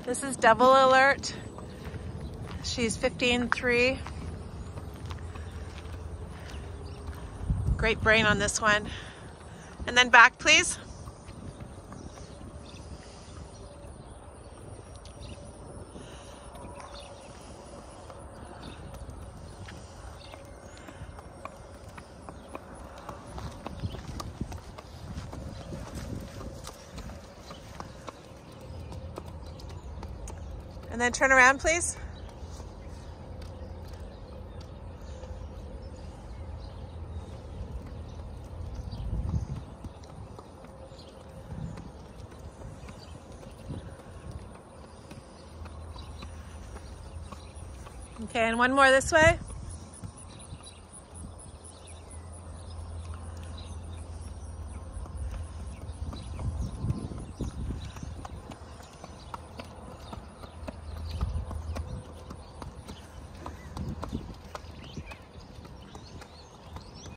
This is Devil Alert. She's 15.3. Great brain on this one. And then back, please. And then turn around, please. Okay, and one more this way.